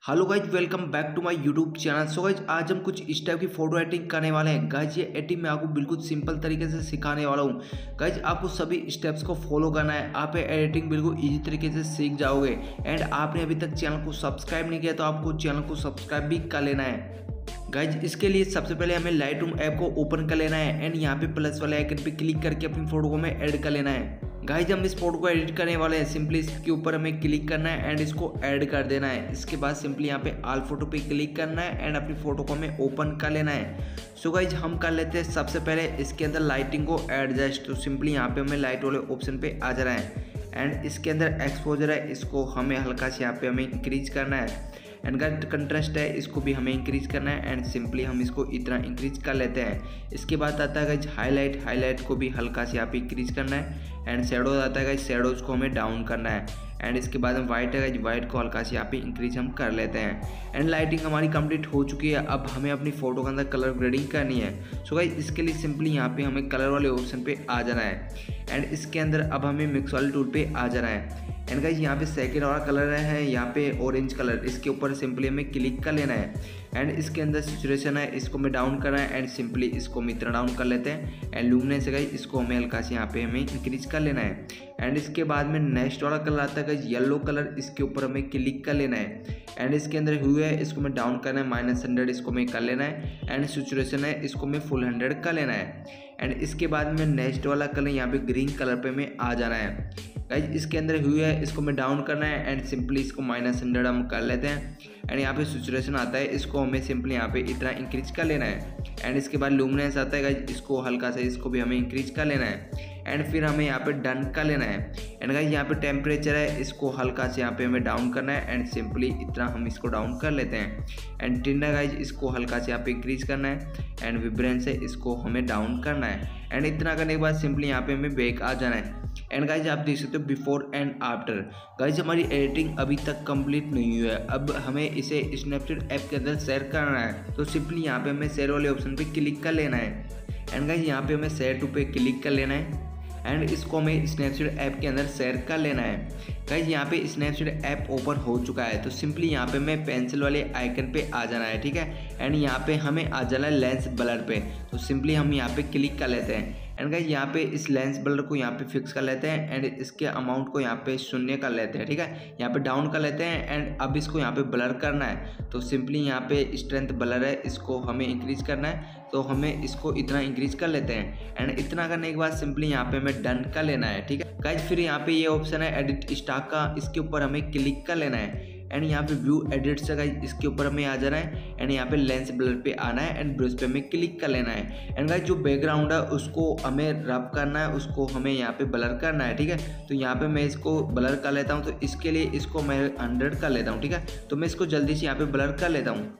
Hello guys, welcome back to my YouTube channel. So guys, आज हम कुछ इस टाइप की फोटो एडिटिंग करने वाले हैं। गाइज ये एडिटिंग मैं आपको बिल्कुल सिंपल तरीके से सिखाने वाला हूँ। गाइज आपको सभी स्टेप्स को फॉलो करना है, आप एडिटिंग बिल्कुल इजी तरीके से सीख जाओगे। एंड आपने अभी तक चैनल को सब्सक्राइब नहीं किया तो आपको चैनल को सब्सक्राइब भी कर लेना है। गाइज इसके लिए सबसे पहले हमें लाइट रूम ऐप को ओपन कर लेना है एंड यहाँ पे प्लस वाले आइकन पे क्लिक करके अपनी फोटो को हमें ऐड कर लेना है। गाइज हम इस फोटो को एडिट करने वाले हैं, सिंपली इसके ऊपर हमें क्लिक करना है एंड इसको ऐड कर देना है। इसके बाद सिंपली यहाँ पे ऑल फोटो पे क्लिक करना है एंड अपनी फोटो को हमें ओपन कर लेना है। सो गाइज हम कर लेते हैं सबसे पहले इसके अंदर लाइटिंग को एडजस्ट। तो सिंपली यहाँ पे हमें लाइट वाले ऑप्शन पे आ जाना है एंड इसके अंदर एक्सपोजर है, इसको हमें हल्का से यहाँ पे हमें इंक्रीज करना है। एंड गाइज कंट्रास्ट है, इसको भी हमें इंक्रीज करना है एंड सिंपली हम इसको इतना इंक्रीज कर लेते हैं। इसके बाद आता है गाइज हाईलाइट को भी हल्का से यहाँ पे इंक्रीज करना है एंड शेडोज आता है गाइज, शेडोज को हमें डाउन करना है। एंड इसके बाद हम वाइट है गाइज, वाइट को हल्का से यहाँ पे इंक्रीज हम कर लेते हैं। एंड लाइटिंग हमारी कंप्लीट हो चुकी है। अब हमें अपनी फोटो के अंदर कलर ग्रेडिंग करनी है। सो गाइज इसके लिए सिंपली यहाँ पे हमें कलर वाले ऑप्शन पे आ जाना है एंड इसके अंदर अब हमें मिक्स वाले टूल पे आ जाना है। एंड गाइज यहाँ पे सेकेंड वाला कलर है यहाँ पे ऑरेंज कलर, इसके ऊपर सिंपली हमें क्लिक कर लेना है एंड इसके अंदर सिचुएशन है, इसको हमें डाउन करना है एंड सिंपली इसको हम इतना डाउन कर लेते हैं। एंड लुमिनेंस है गाइज, इसको हमें हल्का से यहाँ पे हमें इंक्रीज कर लेना है। एंड इसके बाद में नेक्स्ट वाला कलर आता है गाइज येलो कलर, इसके ऊपर हमें क्लिक कर लेना है एंड इसके अंदर ह्यू है, इसको हमें डाउन करना है -100, इसको हमें कर लेना है। एंड सिचुएशन है, इसको हमें फुल 100 कर लेना है। एंड इसके बाद में नेक्स्ट वाला कलर यहाँ पे ग्रीन कलर पे हमें आ जाना है। गाइज इसके अंदर ह्यू है, इसको हमें डाउन करना है एंड सिंपली इसको -100 हम कर लेते हैं। एंड यहाँ पे सिचुएशन आता है, इसको हमें सिंपली यहाँ पे इतना इंक्रीज कर लेना है। एंड इसके बाद लुमिनेंस आता है गाइज, इसको हल्का सा इसको भी हमें इंक्रीज कर लेना है एंड फिर हमें यहाँ पे डन कर लेना है। एंड गाइज यहाँ पे टेम्परेचर है, इसको हल्का से यहाँ पे हमें डाउन करना है एंड सिंपली इतना हम इसको डाउन कर लेते हैं। एंड टिंडर गाइज, इसको हल्का से यहाँ पे इंक्रीज करना है एंड विब्रेंस है, इसको हमें डाउन करना है। एंड इतना करने के बाद सिंपली यहाँ पे हमें बैक आ जाना है। एंड गाइज आप देख सकते हो बिफोर एंड आफ्टर। गाइज हमारी एडिटिंग अभी तक कंप्लीट नहीं हुई है, अब हमें इसे स्नैपचैट ऐप के अंदर शेयर करना है। तो सिंपली यहाँ पे हमें शेयर वाले ऑप्शन पे क्लिक कर लेना है एंड गाइज यहाँ पे हमें शेयर टू पे क्लिक कर लेना है एंड इसको हमें स्नैपचैट ऐप के अंदर शेयर कर लेना है। गाइज यहाँ पे स्नैपचैट ऐप ओपन हो चुका है, तो सिंपली यहाँ पे हमें पेंसिल वाले आइकन पे आ जाना है, ठीक है। एंड यहाँ पे हमें आ जाना है लेंस ब्लर पे, तो सिंपली हम यहाँ पे क्लिक कर लेते हैं। एंड गाइज यहाँ पे इस लेंस ब्लर को यहाँ पे फिक्स कर लेते हैं एंड इसके अमाउंट को यहाँ पे 0 कर लेते हैं, ठीक है। यहाँ पे डाउन कर लेते हैं एंड अब इसको यहाँ पे ब्लर करना है, तो सिंपली यहाँ पे स्ट्रेंथ ब्लर है, इसको हमें इंक्रीज करना है, तो हमें इसको इतना इंक्रीज कर लेते हैं। एंड इतना करने के बाद सिंपली यहाँ पे हमें डन कर लेना है, ठीक है। गाइज फिर यहाँ पे ये ऑप्शन है एडिट स्टॉक का, इसके ऊपर हमें क्लिक कर लेना है एंड यहाँ पे व्यू एडिट से गाइज इसके ऊपर हमें आ जाना है एंड यहाँ पे लेंस ब्लर पे आना है एंड ब्रश पे हमें क्लिक कर लेना है। एंड गाइज जो बैकग्राउंड है उसको हमें रब करना है, उसको हमें यहाँ पे ब्लर करना है, ठीक है। तो यहाँ पे मैं इसको ब्लर कर लेता हूँ, तो इसके लिए इसको मैं 100 कर लेता हूँ, ठीक है। तो मैं इसको जल्दी से यहाँ पे ब्लर कर लेता हूँ।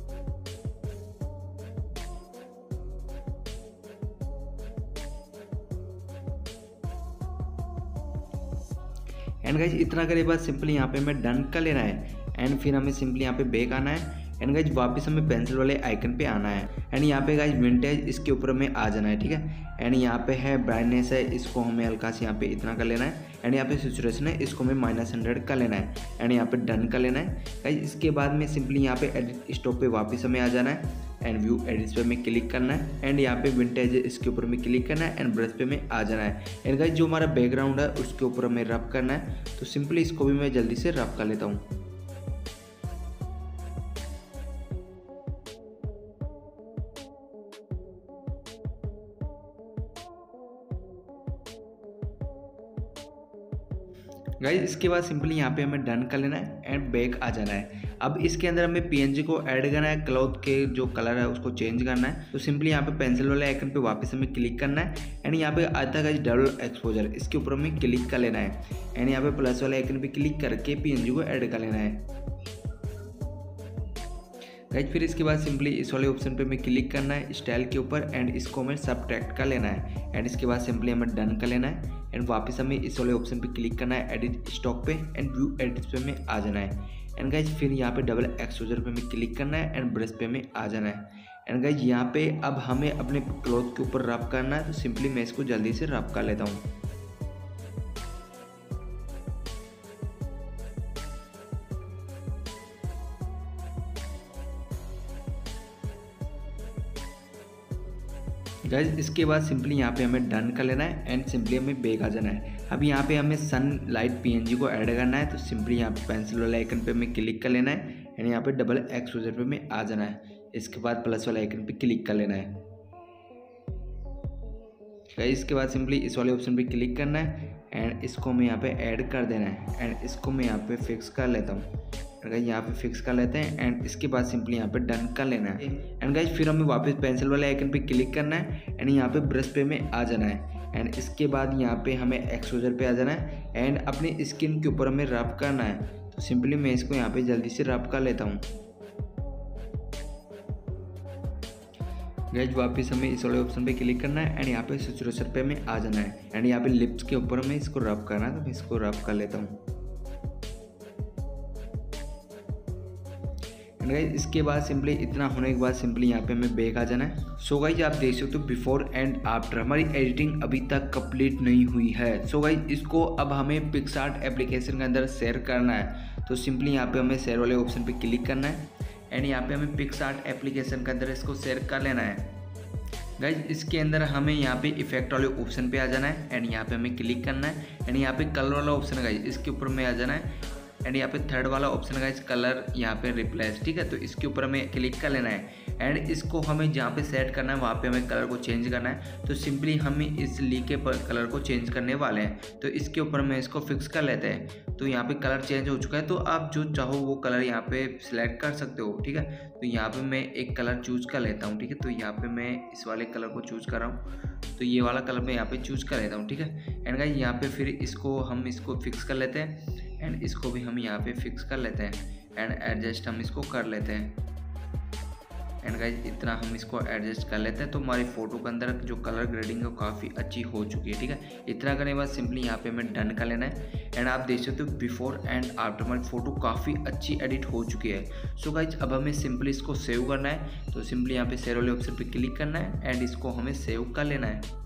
एंड गाइज इतना करे बाद सिंपली यहाँ पे हमें डन कर लेना है एंड फिर हमें सिंपली यहाँ पे बैक आना है एंड गाइज वापस हमें पेंसिल वाले आइकन पे आना है एंड यहाँ पे गाइज विंटेज इसके ऊपर हमें आ जाना है, ठीक है। एंड यहाँ पे है ब्राइटनेस है, इसको हमें हल्का से यहाँ पे इतना कर लेना है एंड यहाँ पे सिचुएशन है, इसको हमें -100 कर लेना है एंड यहाँ पे डन कर लेना है। गाइज इसके बाद में सिंपली यहाँ पे एडिट स्टॉप पे वापस हमें आ जाना है एंड व्यू एडिट्स पे हमें क्लिक करना है एंड यहाँ पे विंटेज इसके ऊपर में क्लिक करना है एंड ब्रश पे में आ जाना है। एंड गाइज जो हमारा बैकग्राउंड है उसके ऊपर हमें रब करना है, तो सिंपली इसको भी मैं जल्दी से रब कर लेता हूँ। गाइज इसके बाद सिंपली यहाँ पे हमें डन कर लेना है एंड बैक आ जाना है। अब इसके अंदर हमें पीएनजी को ऐड करना है, क्लॉथ के जो कलर है उसको चेंज करना है, तो सिंपली यहाँ पे पेंसिल वाले आइकन पे वापस हमें क्लिक करना है एंड यहाँ पे आता है गाइज डबल एक्सपोजर, इसके ऊपर हमें क्लिक कर लेना है एंड यहाँ पे प्लस वाले आइकन पे क्लिक करके पीएनजी को ऐड कर लेना है। गाइज फिर इसके बाद सिंपली इस वाले ऑप्शन पे हमें क्लिक करना है स्टाइल के ऊपर एंड इसको हमें सबट्रैक्ट कर लेना है एंड इसके बाद सिंपली हमें डन कर लेना है एंड वापस हमें इस वाले ऑप्शन पे क्लिक करना है एडिट स्टॉक पे एंड व्यू एडिट्स पे हमें आ जाना है। एंड गाइज फिर यहाँ पे डबल एक्सपोजर पे हमें क्लिक करना है एंड ब्रश पे हमें आ जाना है। एंड गाइज यहाँ पे अब हमें अपने क्लॉथ के ऊपर रब करना है, तो सिंपली मैं इसको जल्दी से रब कर लेता हूँ। गाइज इसके बाद सिंपली यहाँ पे हमें डन कर लेना है एंड सिंपली हमें बैक आ जाना है। अब यहाँ पे हमें सनलाइट पीएनजी को ऐड करना है, तो सिंपली यहाँ पे पेंसिल वाले आइकन पे हमें क्लिक कर लेना है एंड यहाँ पे डबल एक्सपोजर पे हमें आ जाना है। इसके बाद प्लस वाले आइकन पे क्लिक कर लेना है। गाइज इसके बाद सिंपली इस वाले ऑप्शन पे क्लिक करना है एंड इसको हमें यहाँ पे ऐड कर देना है एंड इसको मैं यहाँ पे फिक्स कर लेता हूँ। गाइज यहाँ पे फिक्स कर लेते हैं एंड इसके बाद सिंपली यहाँ पे डन कर लेना है एंड गाइज फिर हमें वापस पेंसिल वाले आइकन पे क्लिक करना है एंड यहाँ पे ब्रश पे में आ जाना है एंड इसके बाद यहाँ पे हमें एक्सपोजर पे आ जाना है एंड अपनी स्किन के ऊपर हमें रब करना है। तो सिंपली मैं इसको यहाँ पे जल्दी से रब कर लेता हूँ। गाइज वापस हमें इस वाले ऑप्शन पे क्लिक करना है एंड यहाँ पे सैचुरेशन पे हमें आ जाना है एंड यहाँ पे लिप्स के ऊपर हमें इसको रब करना है। तो मैं इसको रब कर लेता हूँ एंड गाइज इसके बाद सिंपली इतना होने के बाद सिंपली यहाँ पे हमें बैक आ जाना है। सो गाइज आप देख सकते हो बिफोर एंड आफ्टर हमारी एडिटिंग अभी तक कंप्लीट नहीं हुई है। सो गाइज इसको अब हमें पिक्सआर्ट एप्लीकेशन के अंदर शेयर करना है। तो सिंपली यहाँ पे हमें शेयर वाले ऑप्शन पे क्लिक करना है एंड यहाँ पे हमें पिक्सआर्ट एप्लीकेशन के अंदर इसको शेयर कर लेना है। गाइज इसके अंदर हमें यहाँ पे इफेक्ट वाले ऑप्शन पे आ जाना है एंड यहाँ पे हमें क्लिक करना है एंड यहाँ पे कलर वाला ऑप्शन है गाइज इसके ऊपर में आ जाना है एंड यहाँ पे थर्ड वाला ऑप्शन गाइज कलर यहाँ पे रिप्लेस, ठीक है। तो इसके ऊपर हमें क्लिक कर लेना है एंड इसको हमें जहाँ पे सेट करना है वहाँ पे हमें कलर को चेंज करना है। तो सिंपली हम इस ली के कलर को चेंज करने वाले हैं। तो इसके ऊपर में इसको फिक्स कर लेते हैं। तो यहाँ पे कलर चेंज हो चुका है, तो आप जो चाहो वो कलर यहाँ पे सिलेक्ट कर सकते हो, ठीक है। तो यहाँ पे मैं एक कलर चूज कर लेता हूँ, ठीक है। तो यहाँ पे मैं इस वाले कलर को चूज कर रहा हूँ, तो ये वाला कलर मैं यहाँ पे चूज कर लेता हूँ, ठीक है। एंड गाइस यहाँ पे फिर इसको फिक्स कर लेते हैं एंड इसको भी हम यहाँ पे फिक्स कर लेते हैं एंड एडजस्ट हम इसको कर लेते हैं। एंड गाइज इतना हम इसको एडजस्ट कर लेते हैं तो हमारी फ़ोटो के अंदर जो कलर ग्रेडिंग है काफ़ी अच्छी हो चुकी है, ठीक है। इतना करने के बाद सिंपली यहाँ पे हमें डन कर लेना है एंड आप देख सकते हो बिफोर एंड आफ्टर हमारी फ़ोटो काफ़ी अच्छी एडिट हो चुकी है। सो गाइज अब हमें सिंपली इसको सेव करना है। तो सिंपली यहाँ पे सेव वाले ऑप्शन पे क्लिक करना है एंड इसको हमें सेव कर लेना है।